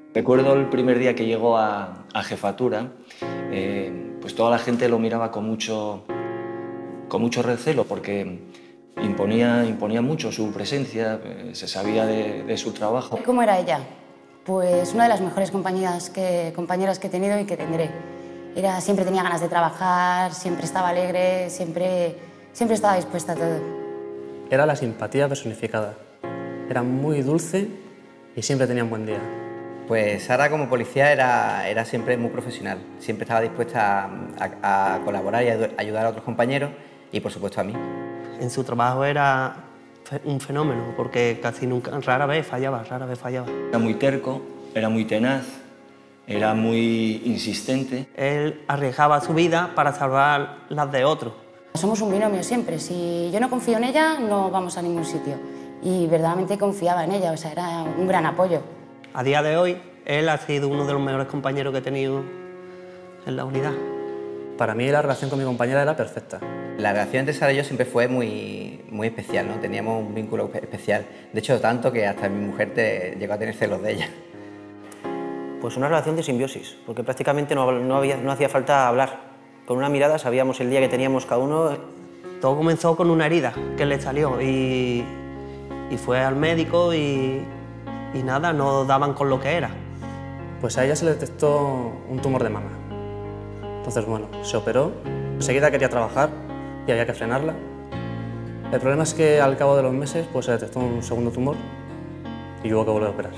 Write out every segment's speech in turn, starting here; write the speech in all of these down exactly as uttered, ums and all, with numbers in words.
Recuerdo el primer día que llegó a, a jefatura, eh, pues toda la gente lo miraba con mucho, con mucho recelo porque imponía, imponía mucho su presencia, eh, se sabía de, de su trabajo. ¿Cómo era ella? Pues una de las mejores compañeras que, compañeras que he tenido y que tendré. Era, siempre tenía ganas de trabajar, siempre estaba alegre, siempre, siempre estaba dispuesta a todo. Era la simpatía personificada. Era muy dulce y siempre tenía un buen día. Pues Sara como policía era, era siempre muy profesional, siempre estaba dispuesta a, a, a colaborar y a ayudar a otros compañeros y por supuesto a mí. En su trabajo era un fenómeno porque casi nunca, rara vez fallaba, rara vez fallaba. Era muy terco, era muy tenaz, era muy insistente. Él arriesgaba su vida para salvar las de otros. Somos un binomio siempre, si yo no confío en ella no vamos a ningún sitio y verdaderamente confiaba en ella, o sea, era un gran apoyo. A día de hoy, él ha sido uno de los mejores compañeros que he tenido en la unidad. Para mí la relación con mi compañera era perfecta. La relación entre Sara y yo siempre fue muy, muy especial, ¿no? Teníamos un vínculo especial. De hecho, tanto que hasta mi mujer te, llegó a tener celos de ella. Pues una relación de simbiosis, porque prácticamente no, no, había, no hacía falta hablar. Con una mirada sabíamos el día que teníamos cada uno. Todo comenzó con una herida que le salió y, y fue al médico y... y nada, no daban con lo que era. Pues a ella se le detectó un tumor de mama. Entonces, bueno, se operó, enseguida quería trabajar y había que frenarla. El problema es que al cabo de los meses pues, se detectó un segundo tumor y hubo que volver a operar.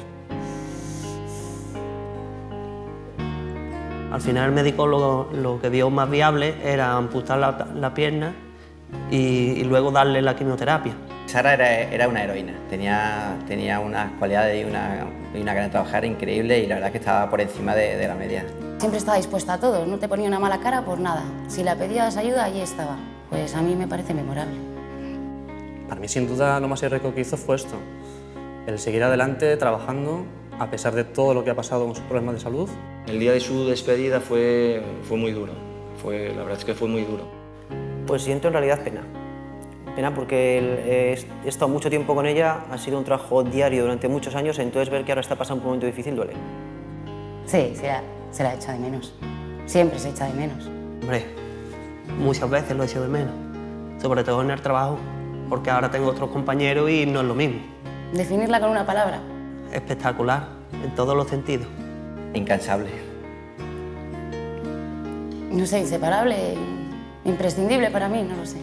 Al final el médico lo, lo que vio más viable era amputar la, la pierna y, y luego darle la quimioterapia. Sara era, era una heroína, tenía, tenía unas cualidades y una, y una gana de trabajar increíble y la verdad es que estaba por encima de, de la media. Siempre estaba dispuesta a todo, no te ponía una mala cara por nada. Si le pedías ayuda, allí estaba. Pues a mí me parece memorable. Para mí, sin duda, lo más heroico que hizo fue esto. El seguir adelante, trabajando, a pesar de todo lo que ha pasado con sus problemas de salud. El día de su despedida fue, fue muy duro, fue, la verdad es que fue muy duro. Pues siento en realidad pena. Pena porque he estado mucho tiempo con ella, ha sido un trabajo diario durante muchos años, entonces ver que ahora está pasando un momento difícil duele. Sí, se la, se la echa de menos. Siempre se echa de menos. Hombre, muchas veces lo he hecho de menos, sobre todo en el trabajo, porque ahora tengo otros compañeros y no es lo mismo. Definirla con una palabra. Espectacular, en todos los sentidos. Incansable. No sé, inseparable, imprescindible para mí, no lo sé.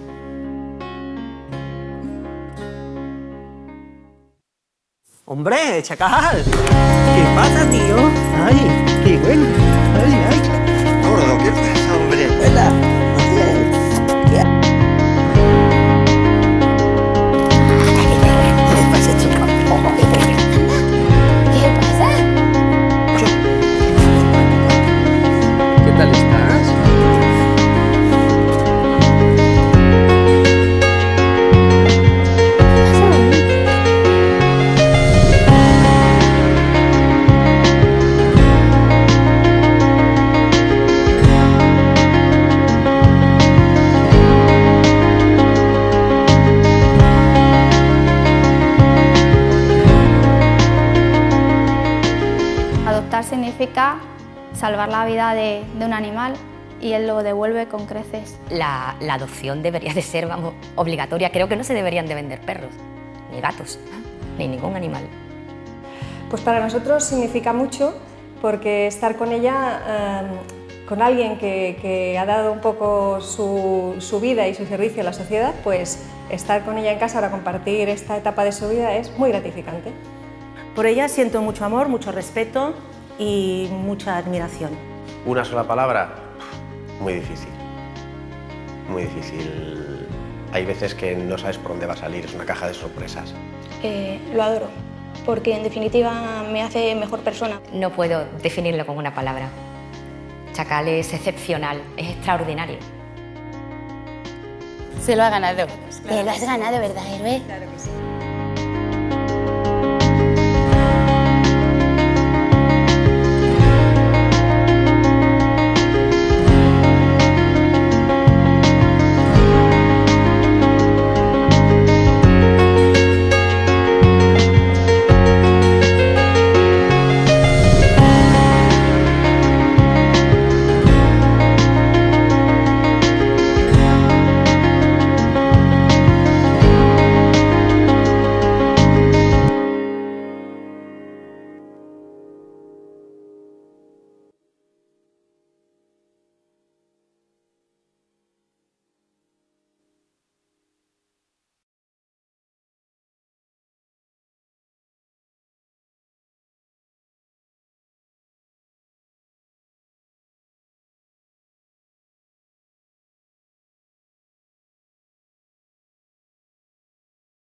¡Hombre, chacal! ¿Qué pasa, tío? ¡Ay, qué bueno! ¡Ay, ay! Gordo, ¿qué pasa, hombre? Hola. ¿Qué pasa, chico? ¿Qué pasa? ¿Qué tal estás? Adoptar significa salvar la vida de, de un animal y él lo devuelve con creces. La, la adopción debería de ser, vamos, obligatoria. Creo que no se deberían de vender perros, ni gatos, ni ningún animal. Pues para nosotros significa mucho porque estar con ella, eh, con alguien que, que ha dado un poco su, su vida y su servicio a la sociedad, pues estar con ella en casa para compartir esta etapa de su vida es muy gratificante. Por ella siento mucho amor, mucho respeto y mucha admiración. Una sola palabra, muy difícil. Muy difícil. Hay veces que no sabes por dónde va a salir, es una caja de sorpresas. Eh, lo adoro, porque en definitiva me hace mejor persona. No puedo definirlo con una palabra. Chacal es excepcional, es extraordinario. Se lo ha ganado. Te lo has ganado, ¿verdad, héroe? Claro que sí.